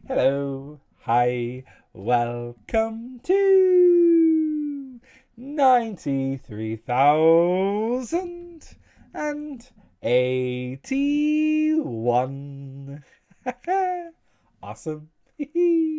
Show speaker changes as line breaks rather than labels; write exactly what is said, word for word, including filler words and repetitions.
Hello, hi, welcome to ninety-three thousand eighty-one. Awesome.